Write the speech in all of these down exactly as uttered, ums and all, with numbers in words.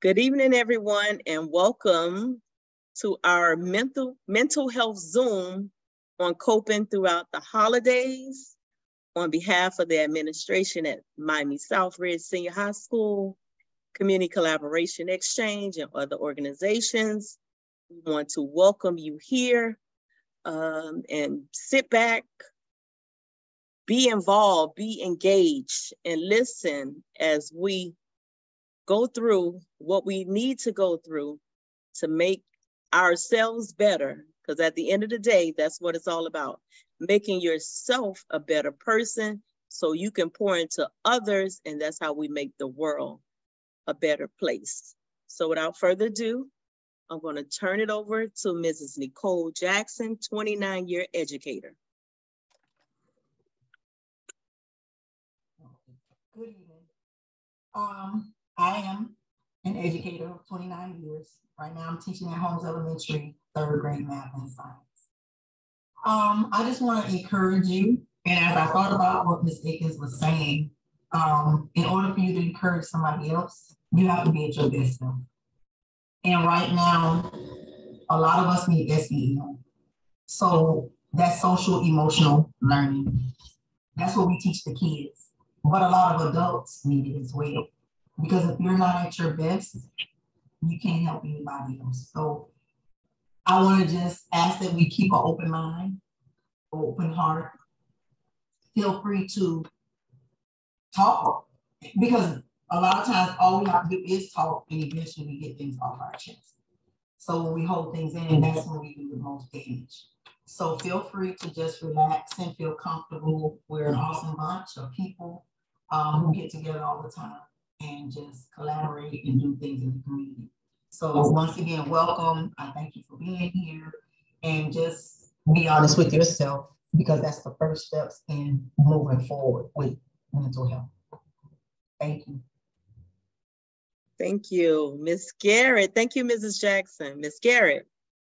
Good evening, everyone, and welcome to our mental, mental health Zoom on coping throughout the holidays. On behalf of the administration at Miami Southridge Senior High School, Community Collaboration Exchange, and other organizations, we want to welcome you here um, and sit back, be involved, be engaged, and listen as we go through what we need to go through to make ourselves better. Because at the end of the day, that's what it's all about. Making yourself a better person so you can pour into others, and that's how we make the world a better place. So without further ado, I'm going to turn it over to Missus Nicole Jackson, twenty-nine year educator. Good evening. Um, I am an educator of twenty-nine years. Right now I'm teaching at Holmes Elementary, third grade math and science. Um, I just want to encourage you, and as I thought about what Miz Akins was saying, um, in order for you to encourage somebody else, you have to be at your best self. And right now, a lot of us need S E L. So that's social emotional learning. That's what we teach the kids. But a lot of adults need it as well. Because if you're not at your best, you can't help anybody else. So I want to just ask that we keep an open mind, open heart. Feel free to talk, because a lot of times all we have to do is talk, and eventually we get things off our chest. So when we hold things in, that's when we do the most damage. So feel free to just relax and feel comfortable. We're an awesome bunch of people um, who get together all the time and just collaborate and do things in the community. So once again, welcome. I thank you for being here, and just be honest with yourself, because that's the first steps in moving forward with mental health. Thank you. Thank you, Miz Garrett. Thank you, Missus Jackson. Miz Garrett.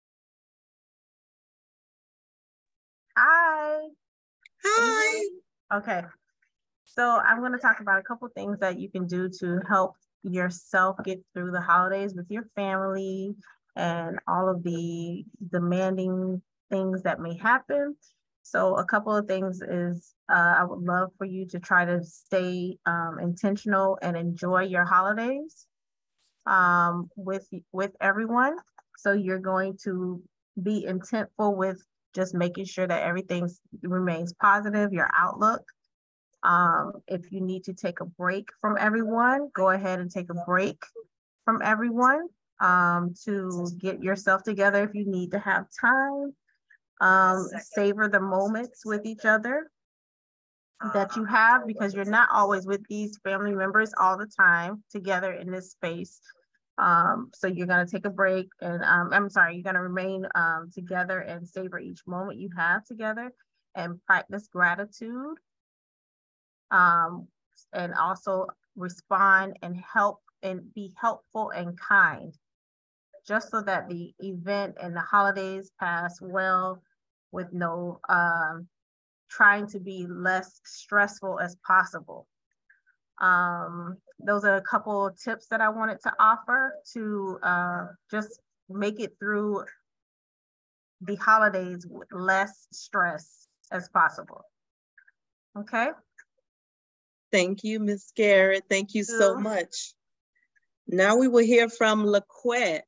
Hi. Hi. Okay. So I'm going to talk about a couple things that you can do to help yourself get through the holidays with your family and all of the demanding things that may happen. So a couple of things is uh, I would love for you to try to stay um, intentional and enjoy your holidays um, with, with everyone. So you're going to be intentful with just making sure that everything remains positive, your outlook. Um, if you need to take a break from everyone, go ahead and take a break from everyone um, to get yourself together if you need to have time. Um, savor the moments with each other that you have, because you're not always with these family members all the time together in this space. Um, so you're going to take a break and um, I'm sorry, you're going to remain um, together and savor each moment you have together and practice gratitude. Um, and also respond and help and be helpful and kind, just so that the event and the holidays pass well with no um, trying to be less stressful as possible. Um, those are a couple of tips that I wanted to offer to uh, just make it through the holidays with less stress as possible. Okay. Thank you, Miz Garrett. Thank you so much. Now we will hear from LaQuette.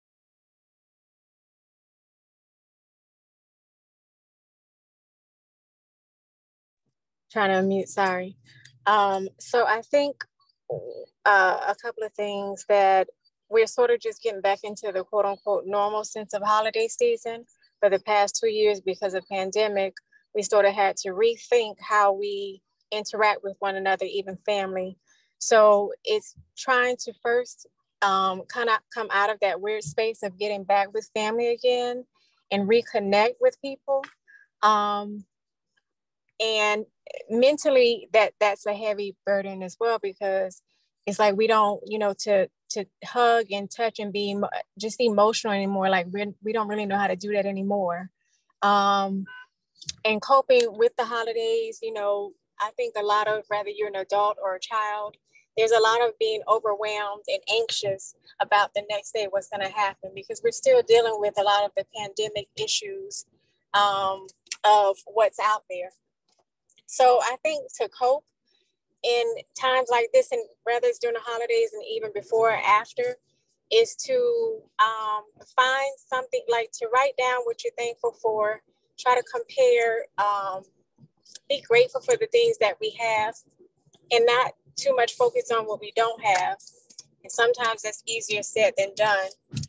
Trying to unmute, sorry. Um, so I think uh, a couple of things that we're sort of just getting back into the quote unquote normal sense of holiday season. For the past two years, because of pandemic, we sort of had to rethink how we interact with one another, even family. So it's trying to first um, kind of come out of that weird space of getting back with family again and reconnect with people. Um, and mentally, that that's a heavy burden as well, because it's like we don't, you know, to to hug and touch and be just emotional anymore. Like we we don't really know how to do that anymore. Um, and coping with the holidays, you know, I think a lot of, whether you're an adult or a child, there's a lot of being overwhelmed and anxious about the next day, what's going to happen, because we're still dealing with a lot of the pandemic issues um, of what's out there. So I think to cope in times like this, and whether it's during the holidays and even before or after, is to um, find something, like to write down what you're thankful for, try to compare, um, be grateful for the things that we have, and not too much focus on what we don't have. And sometimes that's easier said than done.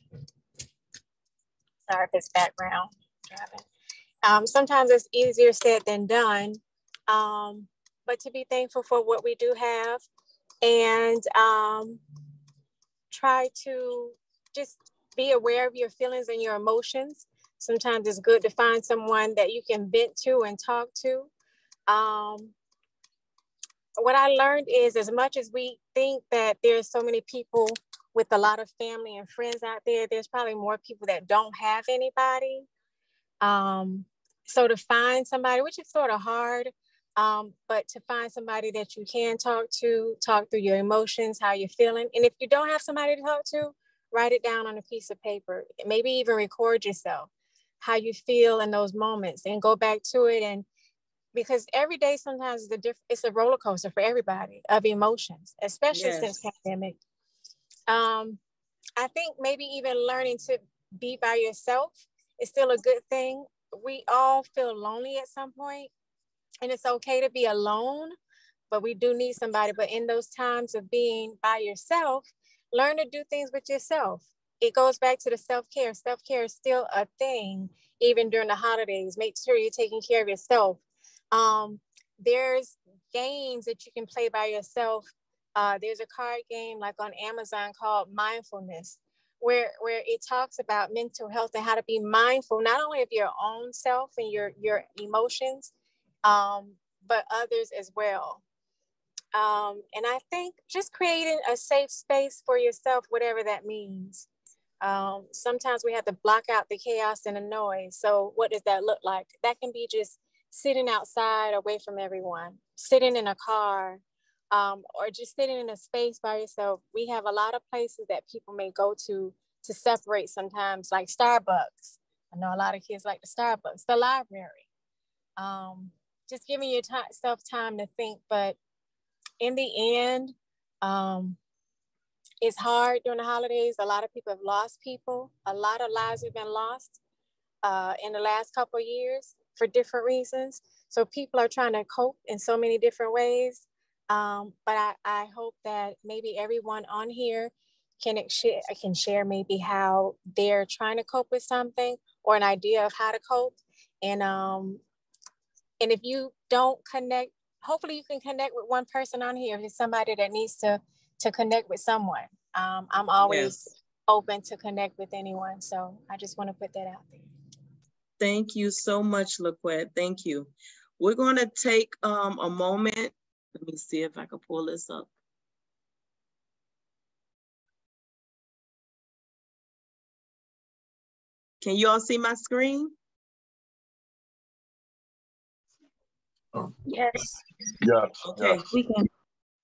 Sorry if it's background driving. Um, sometimes it's easier said than done, um, but to be thankful for what we do have, and um, try to just be aware of your feelings and your emotions. Sometimes it's good to find someone that you can vent to and talk to. Um, what I learned is, as much as we think that there's so many people with a lot of family and friends out there, there's probably more people that don't have anybody. Um, so to find somebody, which is sort of hard, um, but to find somebody that you can talk to, talk through your emotions, how you're feeling. And if you don't have somebody to talk to, write it down on a piece of paper. Maybe even record yourself, how you feel in those moments, and go back to it. And because every day sometimes is a diff- it's a roller coaster for everybody of emotions, especially Yes. since pandemic. Um, I think maybe even learning to be by yourself is still a good thing. We all feel lonely at some point, and it's okay to be alone, but we do need somebody. But in those times of being by yourself, learn to do things with yourself. It goes back to the self-care. Self-care is still a thing, even during the holidays. Make sure you're taking care of yourself. Um, there's games that you can play by yourself. Uh, there's a card game like on Amazon called Mindfulness, where, where it talks about mental health and how to be mindful, not only of your own self and your, your emotions, um, but others as well. Um, and I think just creating a safe space for yourself, whatever that means. Um, sometimes we have to block out the chaos and the noise. So what does that look like? That can be just sitting outside away from everyone, sitting in a car, um, or just sitting in a space by yourself. We have a lot of places that people may go to to separate sometimes, like Starbucks. I know a lot of kids like the Starbucks, the library. Um, just giving yourself time to think. But in the end, um, it's hard during the holidays. A lot of people have lost people. A lot of lives have been lost uh, in the last couple of years for different reasons. So people are trying to cope in so many different ways. Um, but I, I hope that maybe everyone on here can share, can share maybe how they're trying to cope with something, or an idea of how to cope. And um, and if you don't connect, hopefully you can connect with one person on here. If it's somebody that needs to to connect with someone. Um, I'm always Yes. open to connect with anyone. So I just want to put that out there. Thank you so much, LaQuette. Thank you. We're going to take um, a moment. Let me see if I can pull this up. Can you all see my screen? Yes. Yes. Okay. Yes. We can.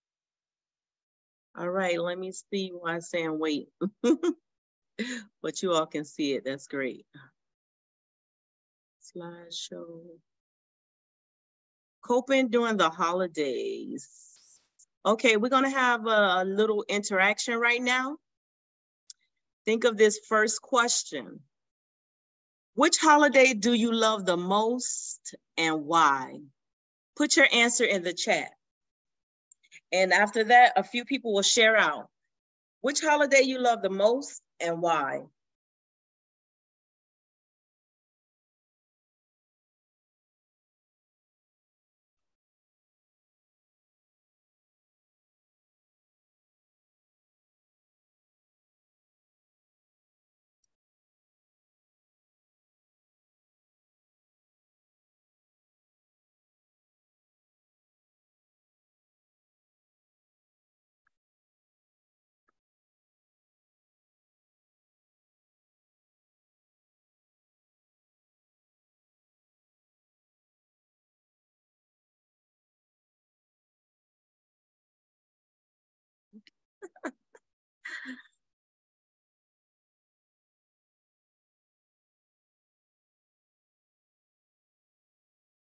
All right, let me see why I'm saying wait. But you all can see it. That's great. Slideshow. Coping during the holidays. Okay, we're gonna have a little interaction right now. Think of this first question. Which holiday do you love the most and why? Put your answer in the chat. And after that, a few people will share out which holiday you love the most and why.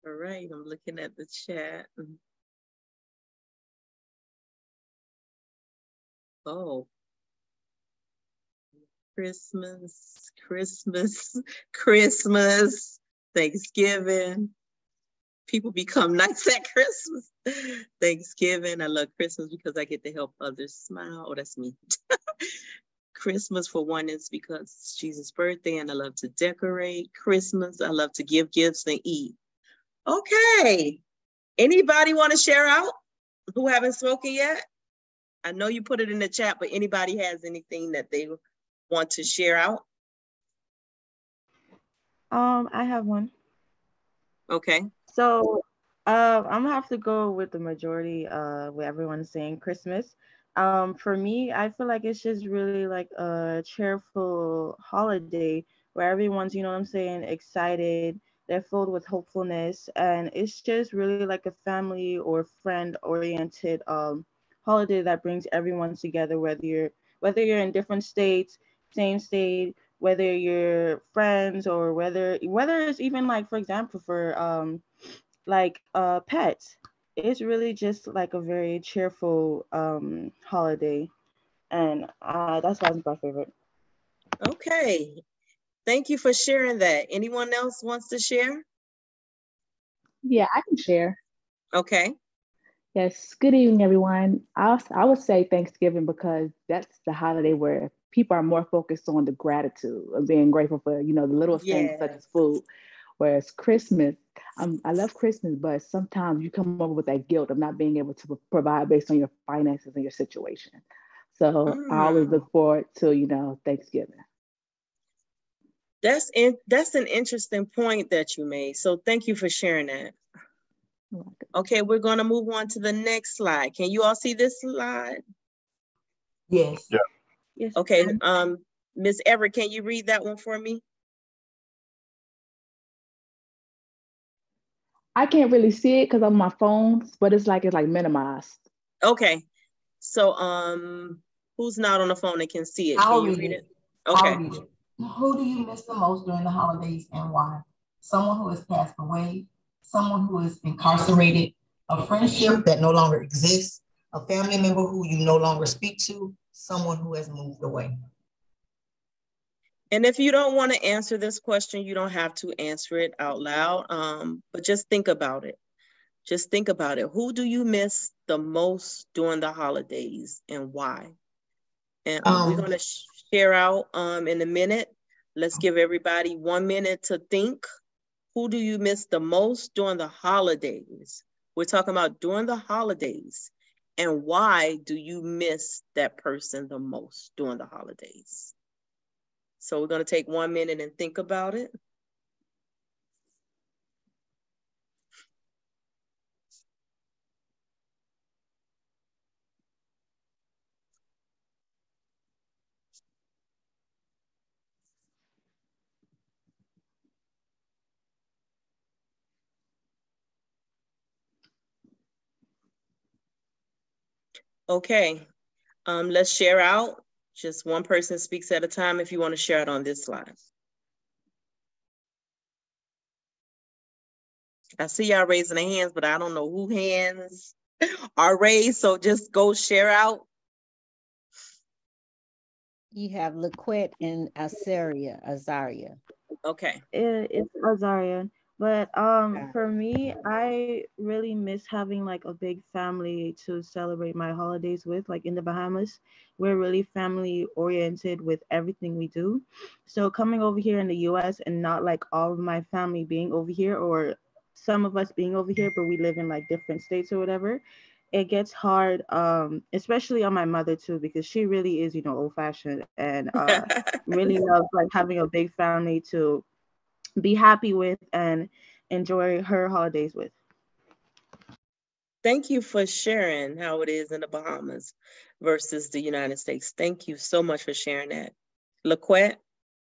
All right, I'm looking at the chat. Oh, Christmas, Christmas, Christmas, Thanksgiving. People become nice at Christmas. Thanksgiving, I love Christmas because I get to help others smile. Oh, that's me. Christmas, for one, is because it's Jesus' birthday and I love to decorate. Christmas, I love to give gifts and eat. Okay. Anybody want to share out who haven't spoken yet? I know you put it in the chat, but anybody has anything that they want to share out? Um, I have one. Okay. So uh, I'm gonna have to go with the majority, uh, with everyone saying Christmas. Um, for me, I feel like it's just really like a cheerful holiday where everyone's, you know what I'm saying, excited. They're filled with hopefulness, and it's just really like a family or friend-oriented um holiday that brings everyone together. Whether you're whether you're in different states, same state, whether you're friends or whether whether it's even like, for example, for um like uh pets, it's really just like a very cheerful um holiday, and uh that's why it's my favorite. Okay. Thank you for sharing that. Anyone else wants to share? Yeah, I can share. Okay. Yes, good evening, everyone. I, I would say Thanksgiving because that's the holiday where people are more focused on the gratitude of being grateful for, you know, the little things such Yes. as food. Whereas Christmas, um, I love Christmas, but sometimes you come over with that guilt of not being able to provide based on your finances and your situation. So I always Mm. look forward to, you know, Thanksgiving. That's in, that's an interesting point that you made. So thank you for sharing that. Okay, we're going to move on to the next slide. Can you all see this slide? Yes. Yeah. Yes. Okay, um, Miz Everett, can you read that one for me? I can't really see it because on my phone, but it's like it's like minimized. Okay, so um, who's not on the phone and can see it? I'll Can you read read it. it? Okay. I'll read it. Who do you miss the most during the holidays and why? Someone who has passed away, someone who is incarcerated, a friendship that no longer exists, a family member who you no longer speak to, someone who has moved away. And if you don't want to answer this question, you don't have to answer it out loud, um, but just think about it. Just think about it. Who do you miss the most during the holidays and why? And um, um, we're going to share out um, in a minute. Let's give everybody one minute to think. Who do you miss the most during the holidays? We're talking about during the holidays. And why do you miss that person the most during the holidays? So we're going to take one minute and think about it. Okay, um, let's share out. Just one person speaks at a time if you want to share it on this slide. I see y'all raising their hands, but I don't know who hands are raised, so just go share out. You have Laquette and Azaria. Azaria. Okay. It, it's Azaria. But um, for me, I really miss having like a big family to celebrate my holidays with. Like in the Bahamas, we're really family oriented with everything we do. So coming over here in the U S and not like all of my family being over here, or some of us being over here, but we live in like different states or whatever, it gets hard, um, especially on my mother too, because she really is, you know, old fashioned and uh, really loves like having a big family to be happy with and enjoy her holidays with. Thank you for sharing how it is in the Bahamas versus the United States. Thank you so much for sharing that. Laquette?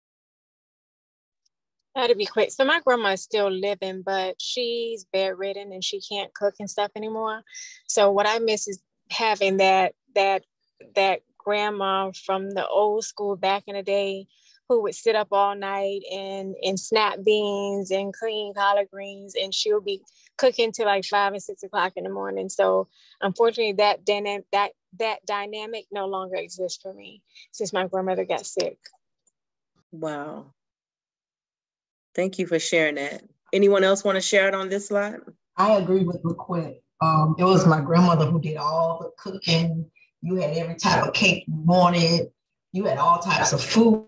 That'll be quick. So my grandma is still living, but she's bedridden and she can't cook and stuff anymore. So what I miss is having that that that grandma from the old school back in the day who would sit up all night and and snap beans and clean collard greens, and she'll be cooking till like five and six o'clock in the morning. So unfortunately, that dynamic that that dynamic no longer exists for me since my grandmother got sick. Wow. Thank you for sharing that. Anyone else want to share it on this slide? I agree with LaQuette. Um, it was my grandmother who did all the cooking. You had every type of cake you wanted. You had all types of food.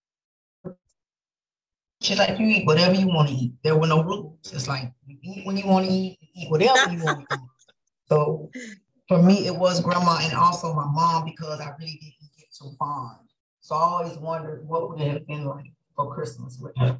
She's like, you eat whatever you want to eat. There were no rules. It's like, you eat when you want to eat, you eat whatever you want to eat. So for me, it was grandma and also my mom, because I really didn't get so fond. So I always wondered what would it have been like for Christmas with her.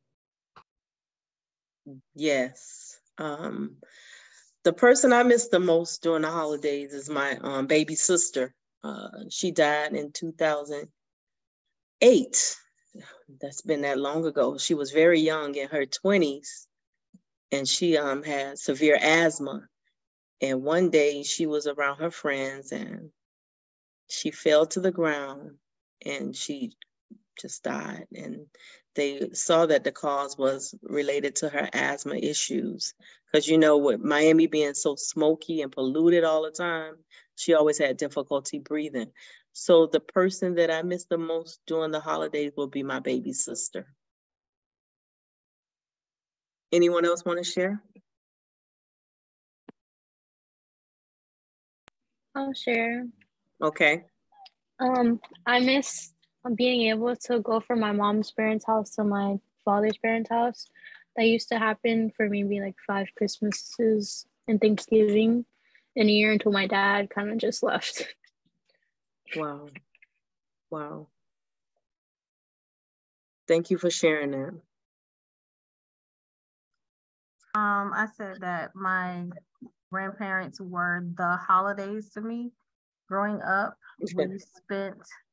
Yes. Um, the person I miss the most during the holidays is my um, baby sister. Uh, she died in two thousand eight. That's been that long ago. She was very young, in her twenties, and she um, had severe asthma. And one day she was around her friends and she fell to the ground and she just died. And they saw that the cause was related to her asthma issues. Because, you know, with Miami being so smoky and polluted all the time, she always had difficulty breathing. So the person that I miss the most during the holidays will be my baby sister. Anyone else want to share? I'll share. Okay. Um, I miss being able to go from my mom's parents' house to my father's parents' house. That used to happen for maybe like five Christmases and Thanksgiving in a year until my dad kind of just left. Wow. Wow. Thank you for sharing that. Um, I said that my grandparents were the holidays to me. Growing up, we spent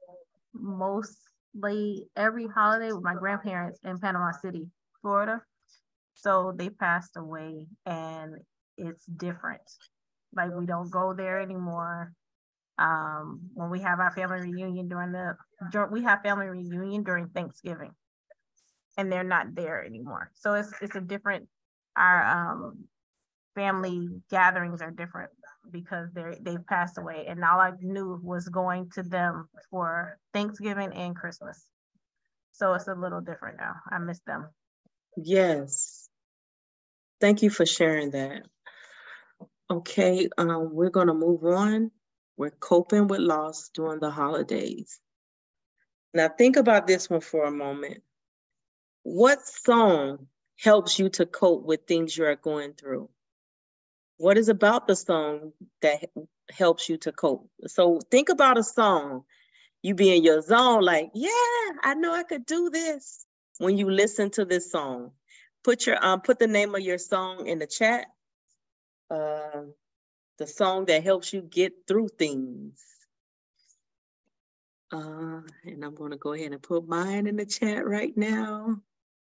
mostly every holiday with my grandparents in Panama City, Florida. So they passed away and it's different. Like we don't go there anymore. Um, when we have our family reunion during the, we have family reunion during Thanksgiving and they're not there anymore. So it's, it's a different, our um, family gatherings are different because they're, they've passed away. And all I knew was going to them for Thanksgiving and Christmas. So it's a little different now. I miss them. Yes. Thank you for sharing that. Okay, um, we're gonna move on. We're coping with loss during the holidays. Now think about this one for a moment. What song helps you to cope with things you are going through? What is about the song that helps you to cope? So think about a song. You be in your zone like, yeah, I know I could do this. When you listen to this song, put your um, put the name of your song in the chat. Uh, the song that helps you get through things. Uh, and I'm gonna go ahead and put mine in the chat right now.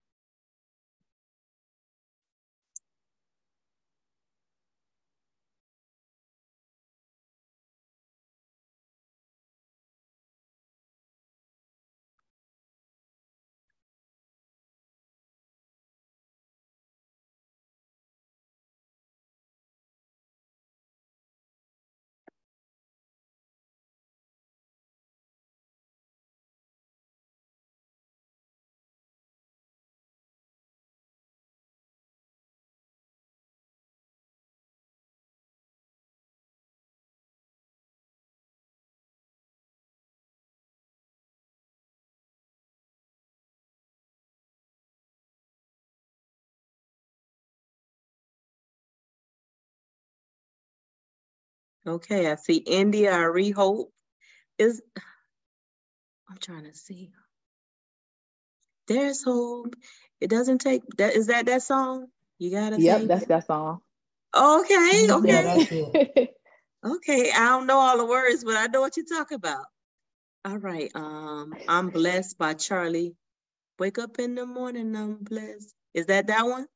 Okay, I see India, I re-hope is, I'm trying to see. There's hope. It doesn't take, that is that that song? You gotta Yep, take that's it. that song. Okay, okay. Yeah, that's it. Okay, I don't know all the words, but I know what you're talking about. All right, um, I'm blessed by Charlie. Wake up in the morning, I'm blessed. Is that that one?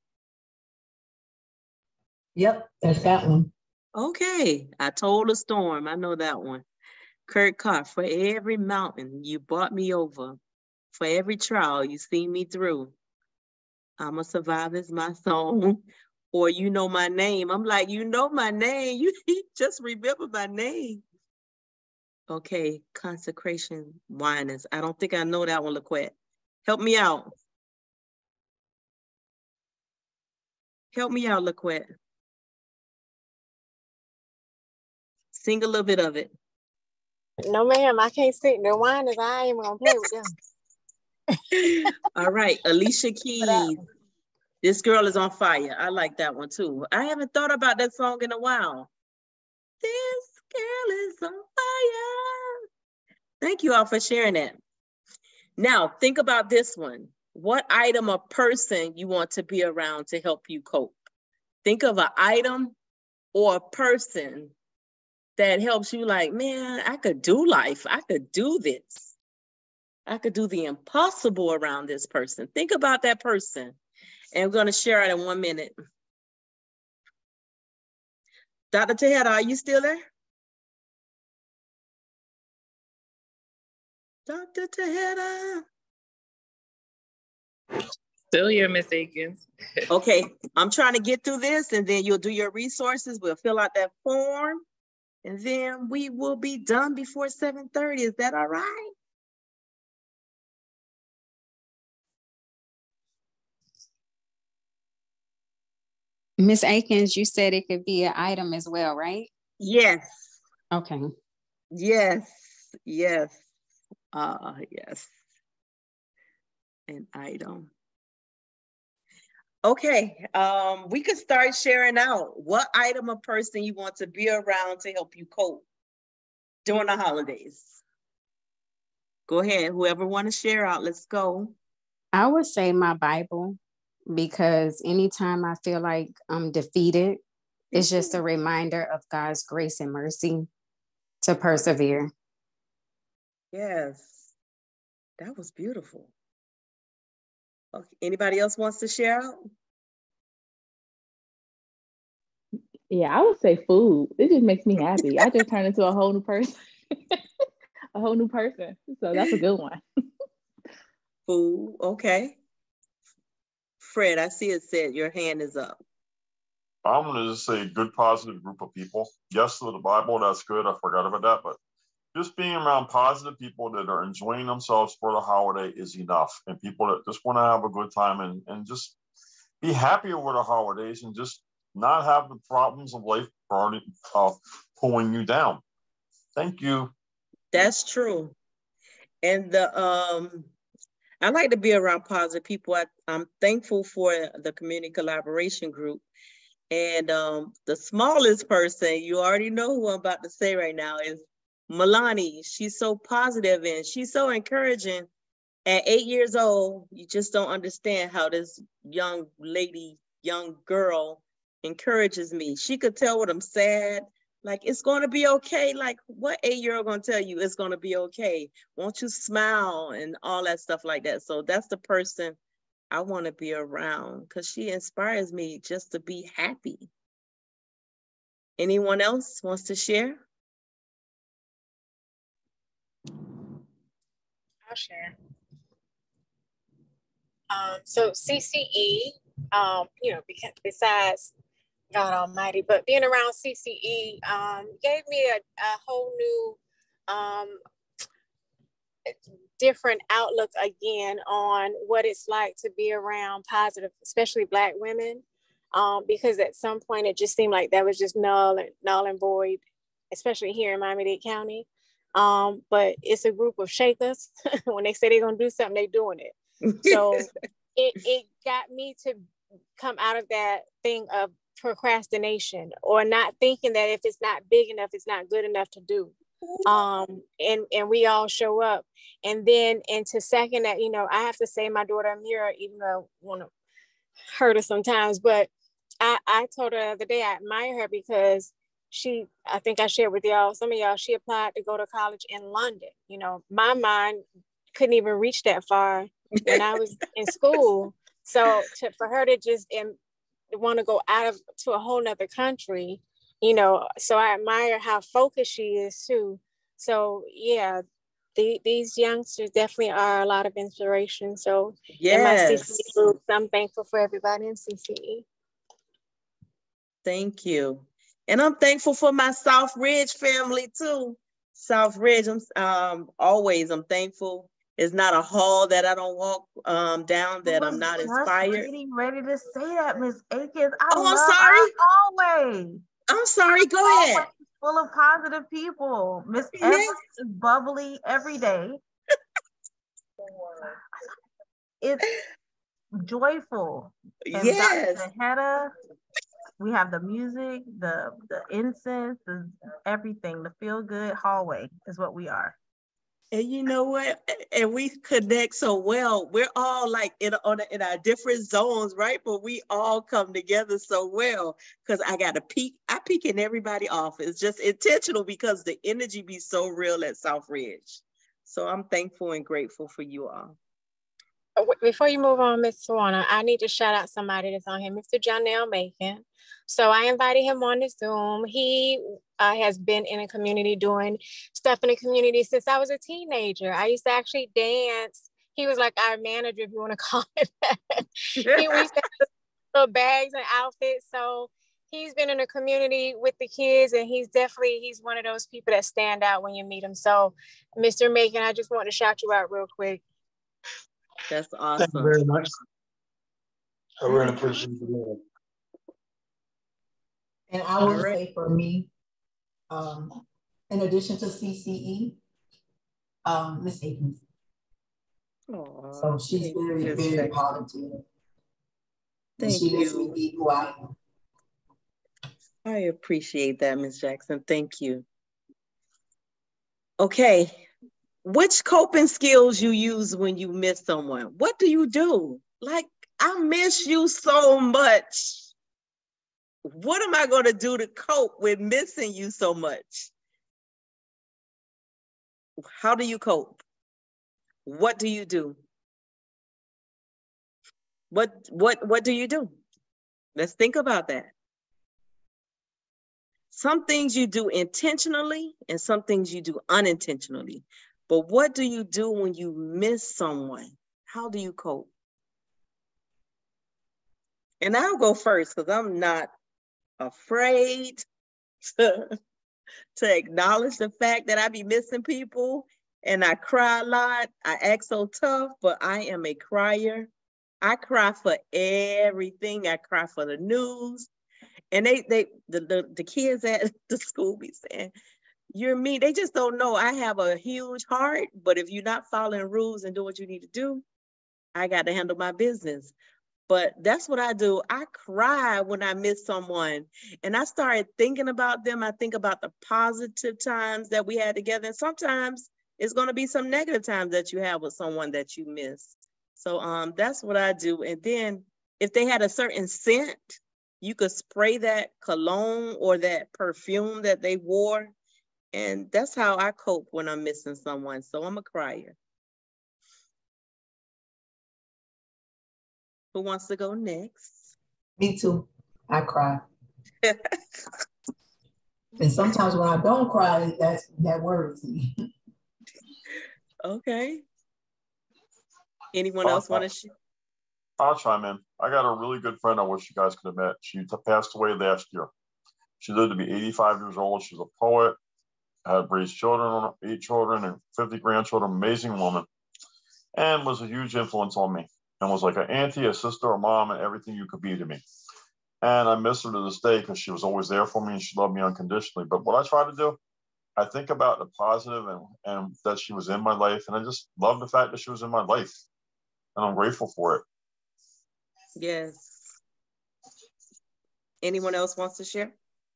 Yep, that's that one. Okay, I told a storm. I know that one. Kurt Carr, for every mountain you brought me over. For every trial you see me through. I'ma survive is my song. Or you know my name. I'm like, you know my name. You just remember my name. Okay, consecration whiners. I don't think I know that one, LaQuette. Help me out. Help me out, LaQuette. Sing a little bit of it. No, ma'am, I can't sing the whiners. I ain't gonna play with them. All right, Alicia Keys. This girl is on fire. I like that one too. I haven't thought about that song in a while. This girl is on fire. Thank you all for sharing that. Now, think about this one. What item or person you want to be around to help you cope? Think of an item or a person that helps you like, man, I could do life. I could do this. I could do the impossible around this person. Think about that person. And we're going to share it in one minute. Doctor Tejeda, are you still there? Doctor Tejeda. Still here, Miss Akins. Okay, I'm trying to get through this and then you'll do your resources. We'll fill out that form and then we will be done before seven thirty. Is that all right? Miss Akins, you said it could be an item as well, right? Yes. Okay. Yes, yes, uh, yes. An item. Okay, um, we could start sharing out what item or person you want to be around to help you cope during the holidays. Go ahead, whoever want to share out, let's go. I would say my Bible, because anytime I feel like I'm defeated, it's just a reminder of God's grace and mercy to persevere. Yes, that was beautiful. Okay. Anybody else wants to share out? Yeah, I would say food. It just makes me happy. I just turn into a whole new person. A whole new person. So that's a good one. Food, okay. Fred, I see it said your hand is up. I'm going to just say good, positive group of people. Yes, to the Bible, that's good. I forgot about that. But just being around positive people that are enjoying themselves for the holiday is enough. And people that just want to have a good time and, and just be happy over the holidays and just not have the problems of life burning, uh, pulling you down. Thank you. That's true. And the um, I like to be around positive people. I, I'm thankful for the community collaboration group. And um, the smallest person, you already know who I'm about to say right now, is Milani. She's so positive and she's so encouraging. At eight years old, you just don't understand how this young lady, young girl encourages me. She could tell when I'm sad, like, it's going to be okay. Like, what eight-year-old going to tell you it's going to be okay? Won't you smile and all that stuff like that? So that's the person I want to be around because she inspires me just to be happy. Anyone else wants to share? I'll share. Um, so C C E, um, you know, because besides God Almighty, but being around C C E um, gave me a, a whole new, um, different outlook again on what it's like to be around positive, especially Black women, um, because at some point it just seemed like that was just null and null and void, especially here in Miami-Dade County. Um, but it's a group of shakers. When they say they're gonna do something, they're doing it. So it, it got me to come out of that thing of procrastination or not thinking that if it's not big enough, it's not good enough to do. Um, and, and we all show up. And then, and to second that, you know, I have to say my daughter Amira, even though I want to hurt her sometimes, but I, I told her the other day I admire her because she, I think I shared with y'all, some of y'all, she applied to go to college in London. You know, my mind couldn't even reach that far when I was in school. So to, for her to just um, want to go out of to a whole nother country, you know, so I admire how focused she is too. So yeah, the, these youngsters definitely are a lot of inspiration. So yes. in my C C E group, I'm thankful for everybody in C C E. Thank you. And I'm thankful for my South Ridge family too. South Ridge, I'm um, always, I'm thankful. It's not a hall that I don't walk um, down that I'm not inspired. Getting ready to say that, Miss Akins. I oh, love I'm sorry. Hallway. I'm sorry. Go Hallway ahead. Full of positive people. Miss Evans is bubbly every day. It's joyful. And yes. Doctor Hedda, we have the music, the the incense, the everything. The feel good hallway is what we are. And you know what? And we connect so well. We're all like in on in our different zones, right? But we all come together so well because I got to peek. I peek in everybody off. It's just intentional because the energy be so real at South Ridge. So I'm thankful and grateful for you all. Before you move on, Miz Tawana, I need to shout out somebody that's on here, Mister Jonell Macon. So I invited him on the Zoom. He uh, has been in a community doing stuff in the community since I was a teenager. I used to actually dance. He was like our manager, if you want to call it that. He we used to have little bags and outfits. So he's been in a community with the kids, and he's definitely, he's one of those people that stand out when you meet him. So Mister Macon, I just want to shout you out real quick. That's awesome. Thank you very much. I really appreciate it. And I will right. say for me, um, in addition to C C E, um, Miss Akins. So she's very, very Jackson. positive. Thank and she you. lets me be who I am. I appreciate that, Miz Jackson. Thank you. Okay. Which coping skills you use when you miss someone? What do you do? Like, I miss you so much. What am I going to do to cope with missing you so much? How do you cope? What do you do? What, what, what do you do? Let's think about that. Some things you do intentionally and some things you do unintentionally. But what do you do when you miss someone? How do you cope? And I'll go first because I'm not afraid to, to acknowledge the fact that I be missing people and I cry a lot. I act so tough, but I am a crier. I cry for everything. I cry for the news. And they, they the, the, the kids at the school be saying, you're me. They just don't know I have a huge heart, but if you're not following rules and do what you need to do, I got to handle my business. But that's what I do. I cry when I miss someone. And I started thinking about them. I think about the positive times that we had together. And sometimes it's going to be some negative times that you have with someone that you miss. So um, that's what I do. And then if they had a certain scent, you could spray that cologne or that perfume that they wore. And that's how I cope when I'm missing someone. So I'm a crier. Who wants to go next? Me too. I cry. And sometimes when I don't cry, that's, that worries me. Okay. Anyone else want to share? I'll chime in. I got a really good friend I wish you guys could have met. She passed away last year. She lived to be eighty-five years old. She's a poet, had raised children, eight children and fifty grandchildren, amazing woman, and was a huge influence on me and was like an auntie, a sister, a mom, and everything you could be to me. And I miss her to this day because she was always there for me and she loved me unconditionally. But what I try to do, I think about the positive and, and that she was in my life. And I just love the fact that she was in my life. And I'm grateful for it. Yes. Anyone else wants to share?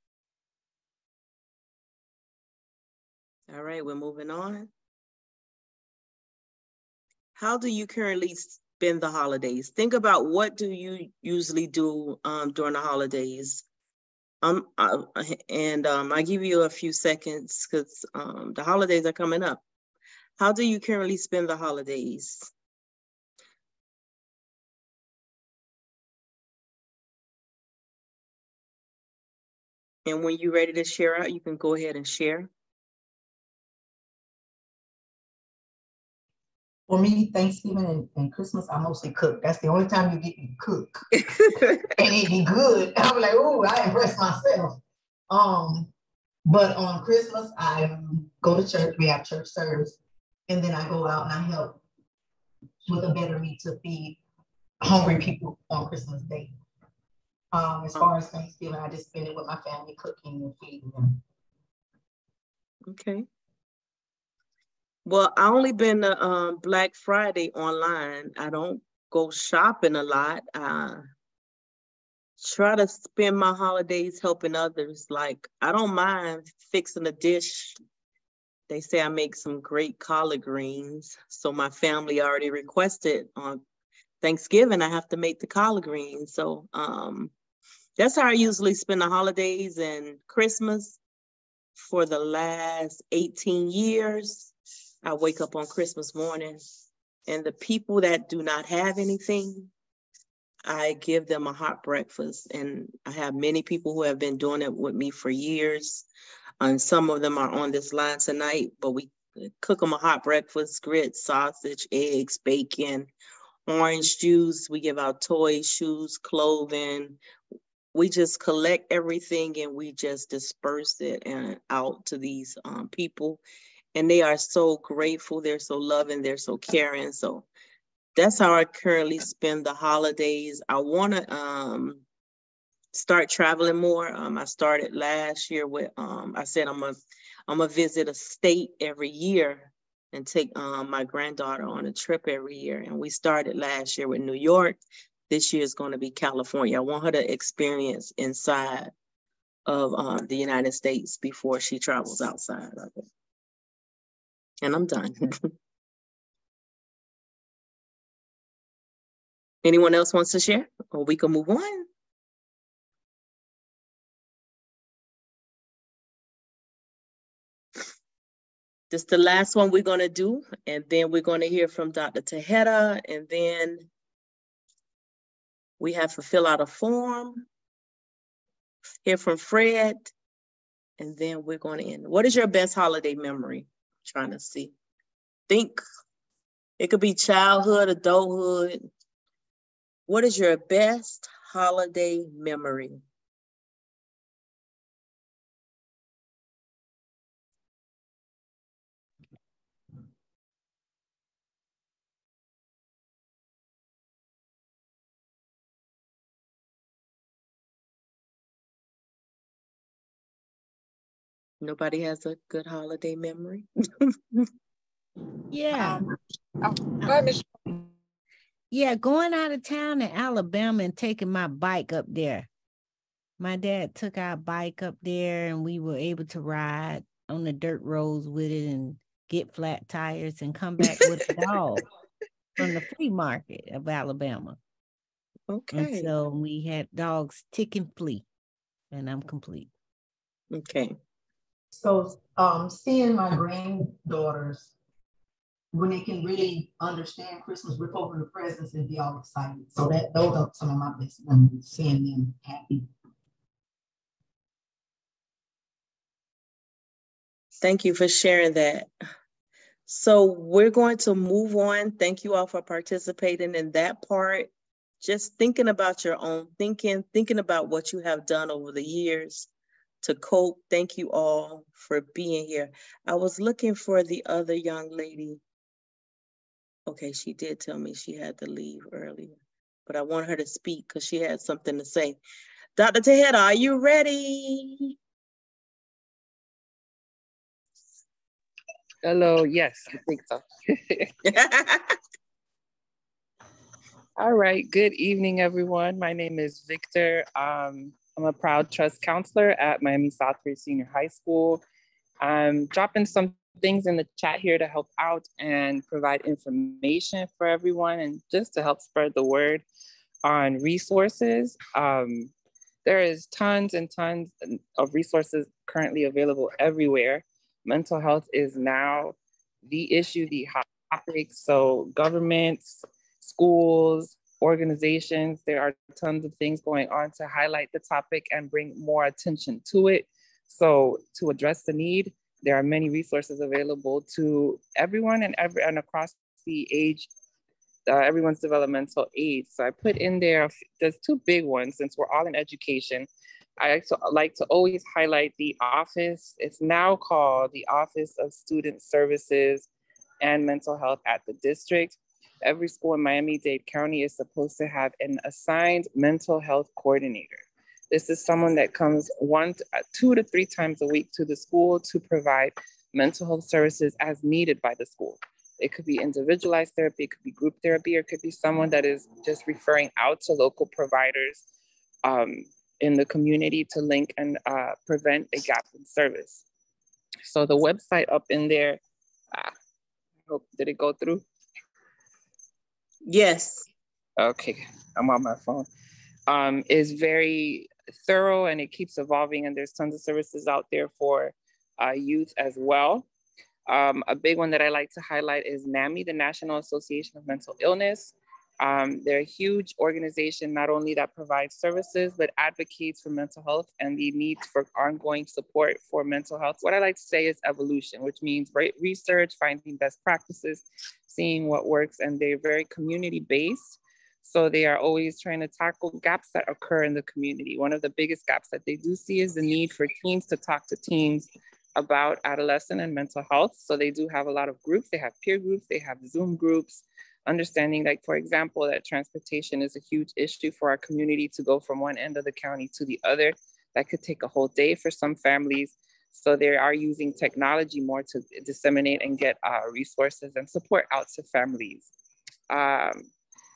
All right, we're moving on. How do you currently spend the holidays? Think about what do you usually do um, during the holidays? Um, I, and um, I give you a few seconds because um, the holidays are coming up. How do you currently spend the holidays? And when you're ready to share out, you can go ahead and share. For me, Thanksgiving and, and Christmas, I mostly cook. That's the only time you get me to cook. And it be good. I'm like, oh, I impress myself. Um, but on Christmas, I um, go to church. We have church service. And then I go out and I help with a better meat to feed hungry people on Christmas Day. Um, as far as Thanksgiving, I just spend it with my family cooking and feeding them. Okay. Well, I only been to um, Black Friday online. I don't go shopping a lot. I try to spend my holidays helping others. Like, I don't mind fixing a dish. They say I make some great collard greens. So my family already requested on Thanksgiving, I have to make the collard greens. So um, that's how I usually spend the holidays and Christmas. For the last eighteen years, I wake up on Christmas morning, and the people that do not have anything, I give them a hot breakfast. And I have many people who have been doing it with me for years. And some of them are on this line tonight, but we cook them a hot breakfast, grits, sausage, eggs, bacon, orange juice. We give out toys, shoes, clothing. We just collect everything and we just disperse it and out to these um, people. And they are so grateful. They're so loving. They're so caring. So that's how I currently spend the holidays. I want to um, start traveling more. Um, I started last year with, um, I said I'm a, I'm gonna visit a state every year and take um, my granddaughter on a trip every year. And we started last year with New York. This year is going to be California. I want her to experience inside of um, the United States before she travels outside of it. And I'm done. Anyone else wants to share? Or we can move on. This is the last one we're going to do, and then we're going to hear from Doctor Tejeda, and then we have to fill out a form, hear from Fred, and then we're going to end. What is your best holiday memory? I'm trying to see. Think. It could be childhood, adulthood. What is your best holiday memory? Nobody has a good holiday memory? Yeah. Um, oh, go ahead, Miz Yeah, going out of town in Alabama and taking my bike up there. My dad took our bike up there and we were able to ride on the dirt roads with it and get flat tires and come back with a dog from the flea market of Alabama. Okay. And so we had dogs Tick and Flea, and I'm complete. Okay. So um, seeing my granddaughters, when they can really understand Christmas, rip open the presents and be all excited. So that those are some of my best memories, seeing them happy. Thank you for sharing that. So we're going to move on. Thank you all for participating in that part. Just thinking about your own thinking, thinking about what you have done over the years to cope. Thank you all for being here. I was looking for the other young lady. Okay, she did tell me she had to leave earlier, but I want her to speak because she had something to say. Doctor Tejeda, are you ready? Hello, yes, I think so. All right, good evening, everyone. My name is Victor. Um, I'm a proud trust counselor at Miami Southridge Senior High School. I'm dropping some things in the chat here to help out and provide information for everyone and just to help spread the word on resources. Um, there is tons and tons of resources currently available everywhere. Mental health is now the issue, the hot topic. So governments, schools, organizations, there are tons of things going on to highlight the topic and bring more attention to it. So to address the need, there are many resources available to everyone and every and across see age, uh, everyone's developmental age. So I put in there, there's two big ones since we're all in education. I also like to always highlight the office. It's now called the Office of Student Services and Mental Health at the district. Every school in Miami-Dade County is supposed to have an assigned mental health coordinator. This is someone that comes one, to, uh, two to three times a week to the school to provide mental health services as needed by the school. It could be individualized therapy, it could be group therapy, or it could be someone that is just referring out to local providers um, in the community to link and uh, prevent a gap in service. So the website up in there, ah, I hope, did it go through? Yes. Okay, I'm on my phone. Um, is very thorough and it keeps evolving, and there's tons of services out there for uh, youth as well. Um, a big one that I like to highlight is NAMI, the National Association of Mental Illness. Um, they're a huge organization, not only that provides services, but advocates for mental health and the need for ongoing support for mental health. What I like to say is evolution, which means research, finding best practices, seeing what works, and they're very community-based. So they are always trying to tackle gaps that occur in the community. One of the biggest gaps that they do see is the need for teens to talk to teens about adolescent and mental health. So they do have a lot of groups. They have peer groups, they have Zoom groups, understanding, like, for example, that transportation is a huge issue for our community to go from one end of the county to the other. That could take a whole day for some families. So they are using technology more to disseminate and get uh, resources and support out to families. Um,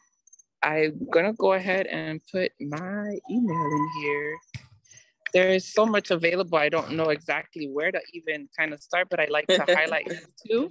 I'm gonna go ahead and put my email in here. There is so much available. I don't know exactly where to even kind of start, but I like to highlight these two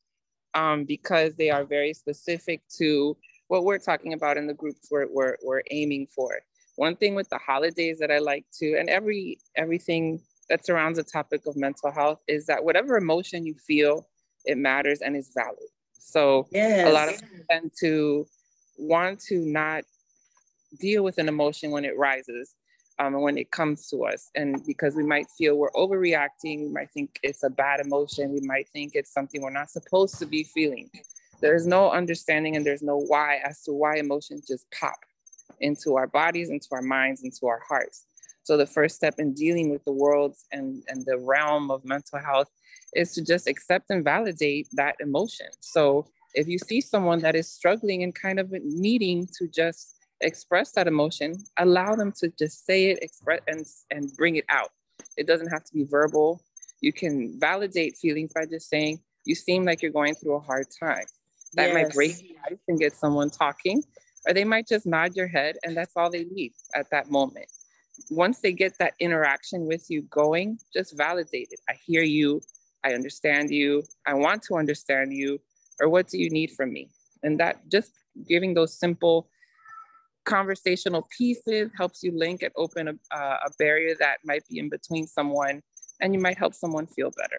um, because they are very specific to what we're talking about in the groups we're, we're, we're aiming for. One thing with the holidays that I like to, and every everything that surrounds the topic of mental health, is that whatever emotion you feel, it matters and is valid. So yes. A lot of people tend to want to not deal with an emotion when it rises. Um, and when it comes to us, and because we might feel we're overreacting, we might think it's a bad emotion, we might think it's something we're not supposed to be feeling. There's no understanding and there's no why as to why emotions just pop into our bodies, into our minds, into our hearts. So the first step in dealing with the world and, and the realm of mental health is to just accept and validate that emotion. So if you see someone that is struggling and kind of needing to just express that emotion, allow them to just say it, express, and, and bring it out. It doesn't have to be verbal. You can validate feelings by just saying, you seem like you're going through a hard time. That yes. might break the ice and get someone talking, or they might just nod your head and that's all they need at that moment. Once they get that interaction with you going, just validate it. I hear you, I understand you, I want to understand you, or what do you need from me? And that just giving those simple conversational pieces helps you link and open a, uh, a barrier that might be in between someone, and you might help someone feel better.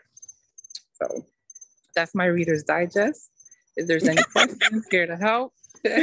So that's my Reader's Digest. If there's any questions, here to help.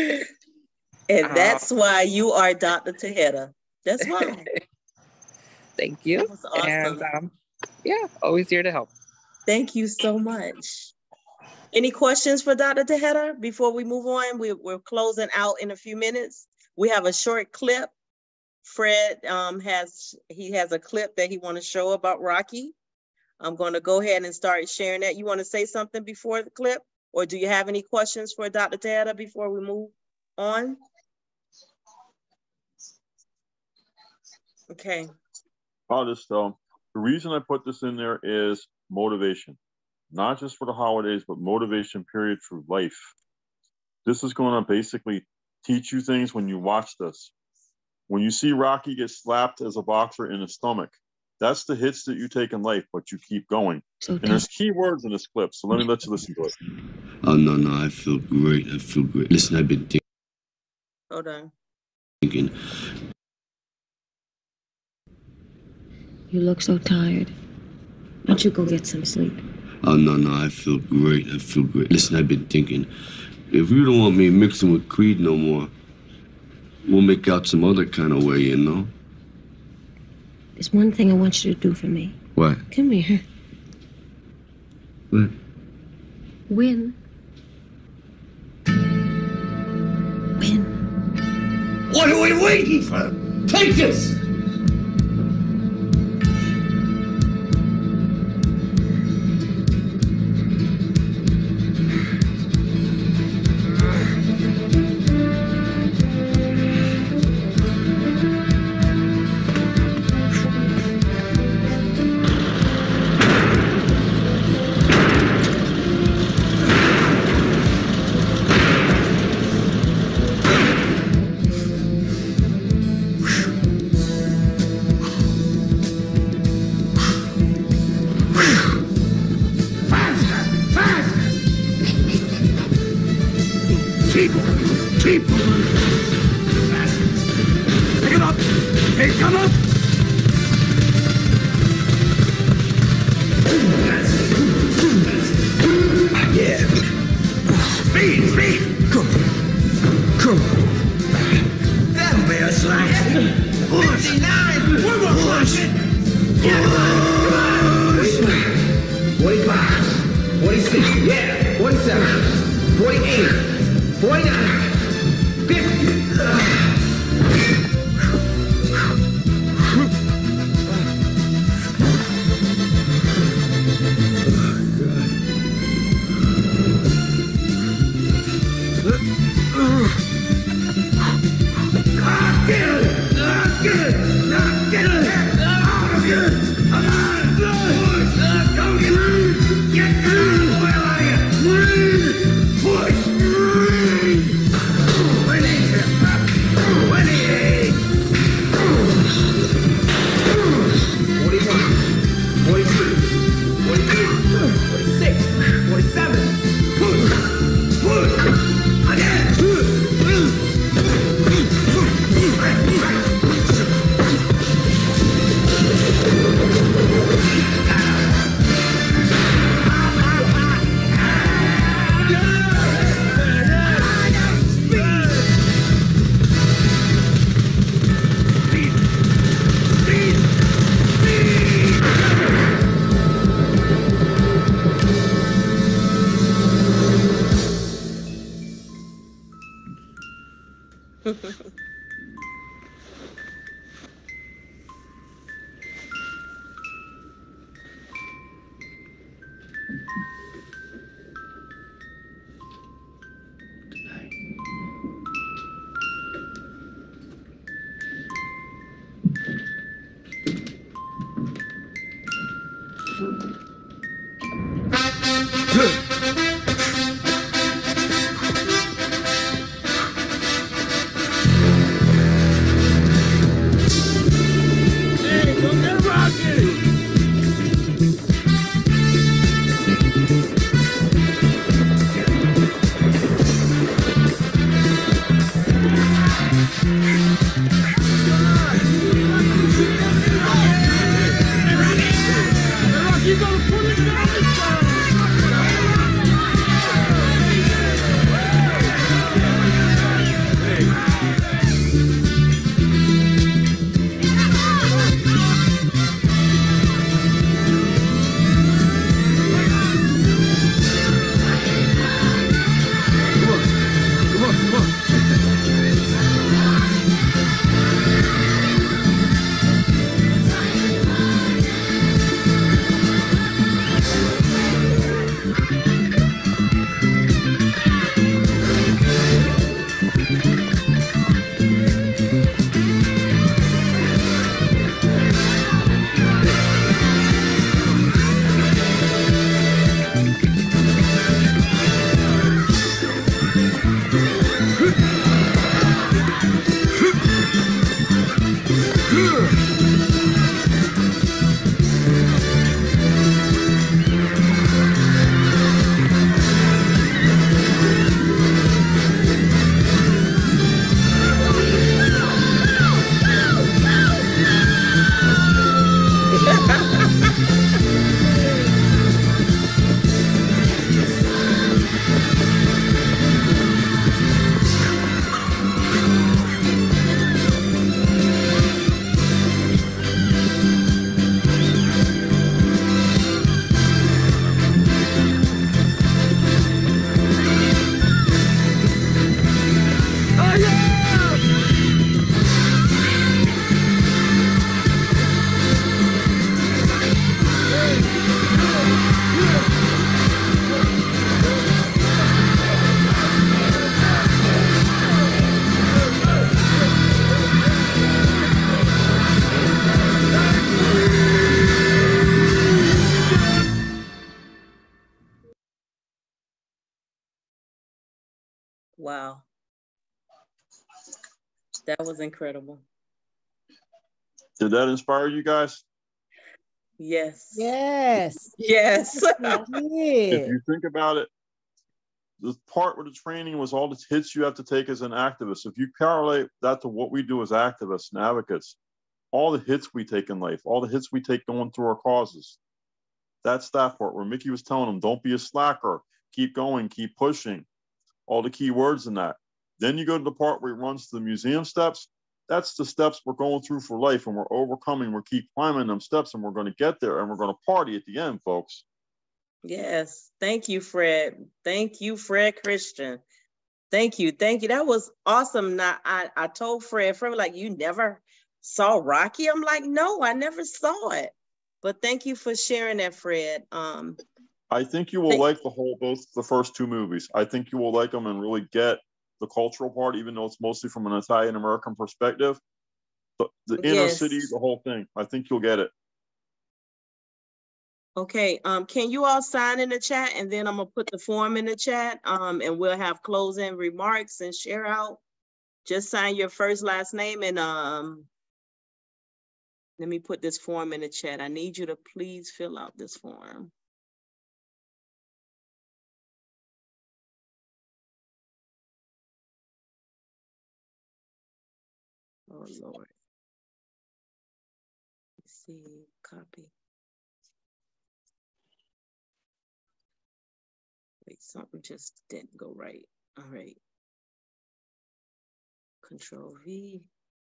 And that's um, why you are Doctor Tejeda. That's why. Thank you. That was awesome. And um, yeah, always here to help. Thank you so much. Any questions for Doctor Tejeda before we move on? We, we're closing out in a few minutes. We have a short clip. Fred um, has, he has a clip that he wants to show about Rocky. I'm going to go ahead and start sharing that. You want to say something before the clip? Or do you have any questions for Doctor Tejeda before we move on? Okay. I'll just, um, the reason I put this in there is motivation. Not just for the holidays, but motivation period through life. This is going to basically teach you things when you watch this. When you see Rocky get slapped as a boxer in the stomach, that's the hits that you take in life, but you keep going. So and there's key words in this clip, so let me let you listen to it. Oh, no, no, I feel great. I feel great. Listen, I've been thinking. Hold on. Thinking. You look so tired. Why don't you go get some sleep? Oh, no, no, I feel great. I feel great. Listen, I've been thinking. If you don't want me mixing with Creed no more, we'll make out some other kind of way, you know? There's one thing I want you to do for me. What? Come here. What? Win. are you waiting for? Take this! Keep, keep. Pick him up. Pick him up. Yeah. Speed, speed. Come, come. That'll be a slack. fifty-nine. One more push. Yeah, come on. forty-five. forty-six. Yeah. forty-seven. forty-eight. forty-nine, fifty. Ah, get it! Ah, get it! Ah, get it! Out of here! Come on! Push! Don't get Get the hell out of here! Push! Wow. That was incredible. Did that inspire you guys? Yes. Yes. Yes. If you think about it, the part where the training was all the hits you have to take as an activist. If you correlate that to what we do as activists and advocates, all the hits we take in life, all the hits we take going through our causes, that's that part where Mickey was telling them, don't be a slacker, keep going, keep pushing, all the key words in that. Then you go to the part where it runs to the museum steps. That's the steps we're going through for life, and we're overcoming, we keep climbing them steps, and we're going to get there, and we're going to party at the end, folks. Yes. Thank you, Fred. Thank you, Fred Christian. Thank you. Thank you. That was awesome. Now, I, I told Fred, Fred was like, you never saw Rocky? I'm like, no, I never saw it. But thank you for sharing that, Fred. Um, I think you will thank- like the whole, both the first two movies. I think you will like them and really get the cultural part, even though it's mostly from an Italian-American perspective. The, the inner Yes. city, the whole thing. I think you'll get it. Okay, um, can you all sign in the chat, and then I'm gonna put the form in the chat, um, and we'll have closing remarks and share out. Just sign your first, last name, and um, let me put this form in the chat. I need you to please fill out this form. Oh Lord. Let's see, copy. Wait, something just didn't go right. All right. Control V.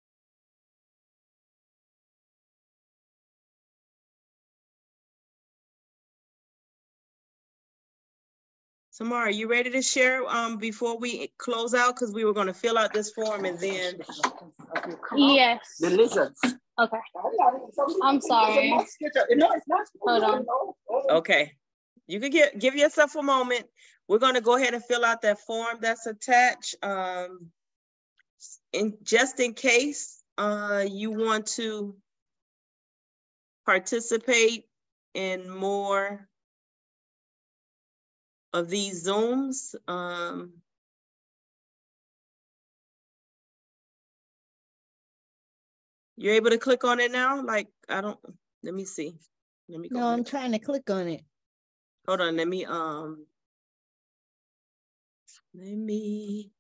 Samara, you ready to share um before we close out? Because we were going to fill out this form and then. Yes. The lizards. Okay. I'm sorry. Hold on. Okay. You can get give yourself a moment. We're going to go ahead and fill out that form that's attached. Um, in just in case uh you want to participate in more of these Zooms. Um, you're able to click on it now? Like, I don't, let me see. Let me go No, I'm back. trying to click on it. Hold on, let me, um, let me.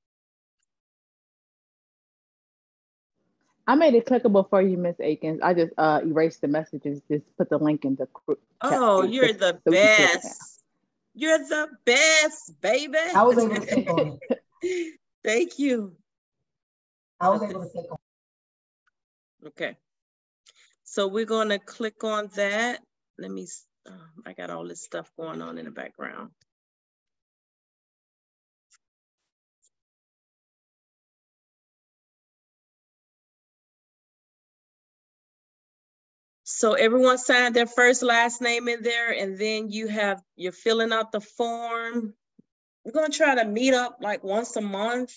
I made it clickable for you, Miss Akins. I just uh erased the messages, just put the link in the chat. Oh, you're the so best. You're the best, baby. I was able to click on it. Thank you. I was able to click on it. Okay. So we're going to click on that. Let me, uh, I got all this stuff going on in the background. So everyone signed their first, last name in there, and then you have, you're filling out the form. We're gonna try to meet up like once a month.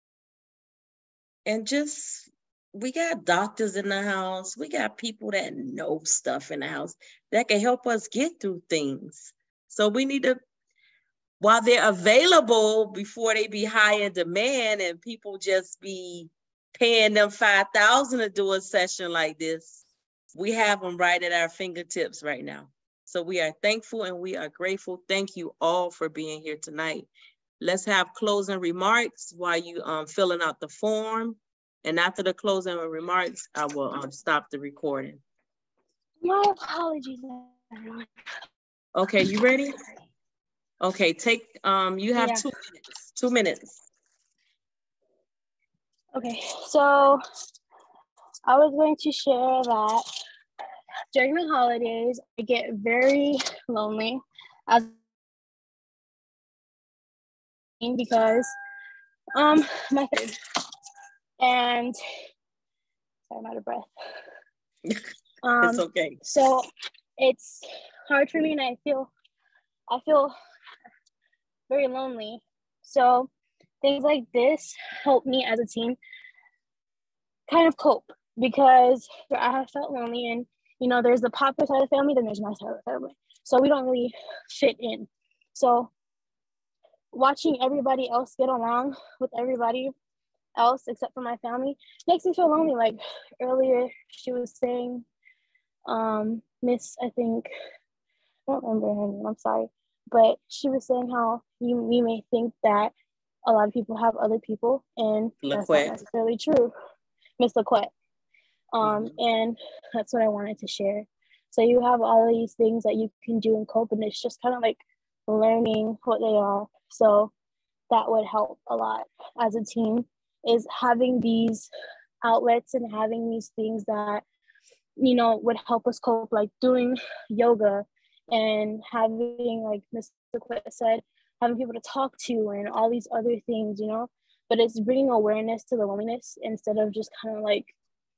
And just, we got doctors in the house. We got people that know stuff in the house that can help us get through things. So we need to, while they're available before they be high in demand and people just be paying them five thousand dollars to do a session like this, we have them right at our fingertips right now. So we are thankful and we are grateful. Thank you all for being here tonight. Let's have closing remarks while you um filling out the form. And after the closing remarks, I will um stop the recording. My apologies, everyone. Okay, you ready? Okay, take um you have Yeah. two minutes. Two minutes. Okay, so I was going to share that during the holidays, I get very lonely as because um my third and sorry, I'm out of breath. Um, it's okay. So it's hard for me, and I feel I feel very lonely. So things like this help me as a teen kind of cope, because I have felt lonely, and you know, there's the Papa side of the family, then there's my side of the family. So we don't really fit in. So watching everybody else get along with everybody else except for my family makes me feel lonely. Like earlier she was saying, um, Miss, I think, I don't remember her name, I'm sorry, but she was saying how you we may think that a lot of people have other people, and that's not necessarily true. Miss LaQuette. Um, mm-hmm. And that's what I wanted to share. So you have all of these things that you can do and cope, and it's just kind of like learning what they are. So that would help a lot as a team, is having these outlets and having these things that, you know, would help us cope, like doing yoga and having, like Miz LaQuette said, having people to talk to and all these other things, you know. But it's bringing awareness to the loneliness instead of just kind of like,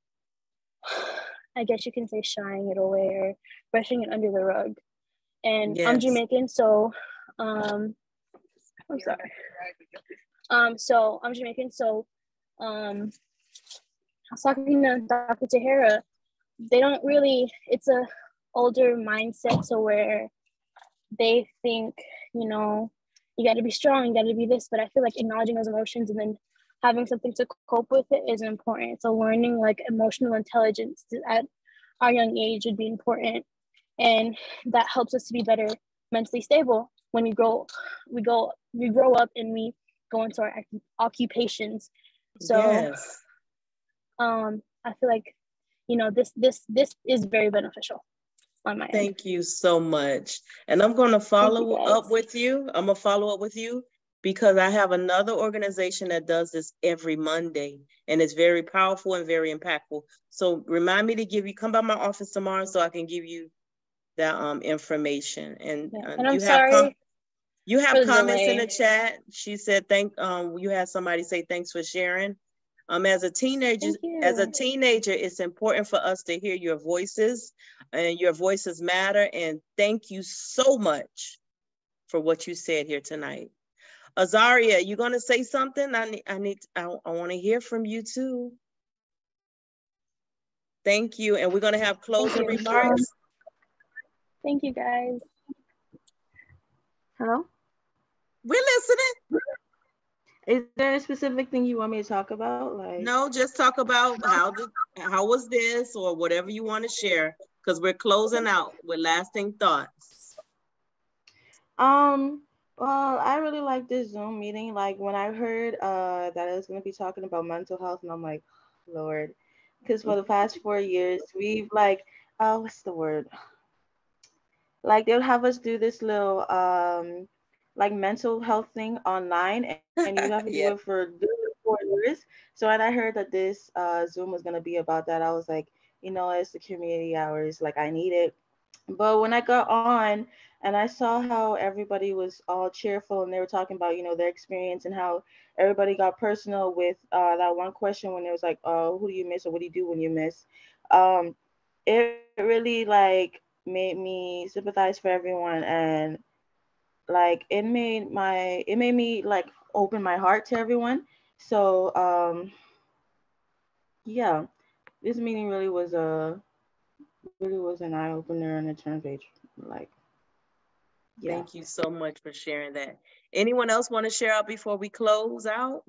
I guess you can say, shying it away or brushing it under the rug. And yes. I'm Jamaican, so um, I'm sorry. Um, so I'm Jamaican, so um, I was talking to Doctor Tahira. They don't really, it's a older mindset, so where they think, you know, you got to be strong, you got to be this, but I feel like acknowledging those emotions and then having something to cope with it is important. So learning like emotional intelligence at our young age would be important, and that helps us to be better mentally stable when we grow, we go, we grow up and we go into our occupations. So, yes. um, I feel like, you know, this this this is very beneficial on my Thank end. you so much, and I'm going to follow up with you. I'm gonna follow up with you because I have another organization that does this every Monday, and it's very powerful and very impactful. So remind me to give you, come by my office tomorrow so I can give you that um, information. And, yeah. uh, and I'm you sorry have com you have comments delay. in the chat. She said, "Thank." Um, you had somebody say, "Thanks for sharing." Um, as a teenager, as a teenager, it's important for us to hear your voices, and your voices matter. And thank you so much for what you said here tonight. Azaria, you gonna say something? I need, I need, I, I want to hear from you too. Thank you, and we're gonna have closing remarks. Thank you, guys. Hello? We're listening. Is there a specific thing you want me to talk about? Like, no, just talk about how the how was this, or whatever you want to share, because we're closing out with lasting thoughts. Um, well, I really like this Zoom meeting. Like when I heard uh that I was gonna be talking about mental health, and I'm like, Lord, because for the past four years we've like, oh, what's the word? Like they'll have us do this little um like mental health thing online, and, and you have to yeah. do it for four years. So when I heard that this uh Zoom was gonna be about that, I was like, you know, it's the community hours, like I need it. But when I got on and I saw how everybody was all cheerful and they were talking about, you know, their experience and how everybody got personal with uh, that one question when it was like, oh, who do you miss or what do you do when you miss? Um, it really like made me sympathize for everyone, and like it made my it made me like open my heart to everyone. So um, yeah, this meeting really was a really was an eye opener and a turn page. Like, yeah. Thank you so much for sharing that. Anyone else want to share out before we close out?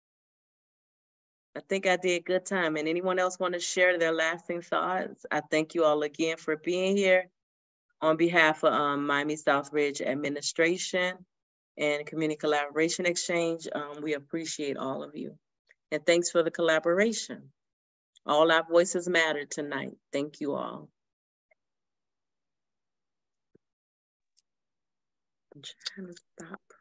I think I did good time. And anyone else want to share their lasting thoughts? I thank you all again for being here. On behalf of um, Miami Southridge Administration and Community Collaboration Exchange, um, we appreciate all of you. And thanks for the collaboration. All our voices matter tonight. Thank you all. I'm trying to stop.